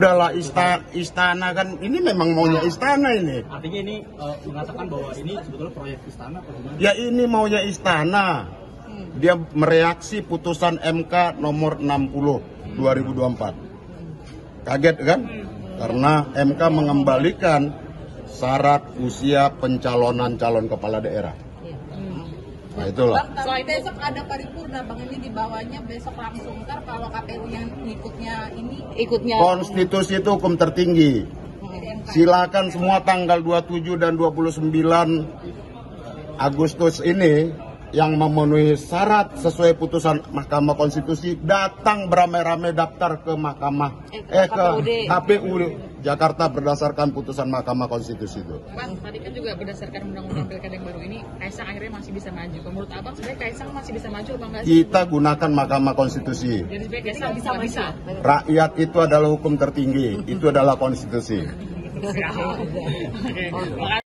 adalah istana kan, ini memang maunya istana ini. Artinya ini mengatakan bahwa ini sebetulnya proyek istana atau gimana? Ya ini maunya istana. Dia mereaksi putusan MK nomor 60 2024. Kaget kan? Karena MK mengembalikan syarat usia pencalonan calon kepala daerah. Nah itulah. Bang, kalau besok ada paripurna, Bang, ini dibawanya besok langsung. Ntar kalau KPU yang ikutnya Konstitusi itu hukum tertinggi. Silakan semua tanggal 27 dan 29 Agustus ini yang memenuhi syarat sesuai putusan Mahkamah Konstitusi datang beramai-ramai daftar ke KPU Jakarta berdasarkan putusan Mahkamah Konstitusi itu. Bang, tadi kan juga berdasarkan undang-undang pilkada yang baru ini, Kaisang akhirnya masih bisa maju. Menurut Abang sebenarnya Kaisang masih bisa maju apa enggak sih? Kita gunakan Mahkamah Konstitusi. Jadi sebenarnya Kaisang bisa. Rakyat itu adalah hukum tertinggi, itu adalah konstitusi. Oke.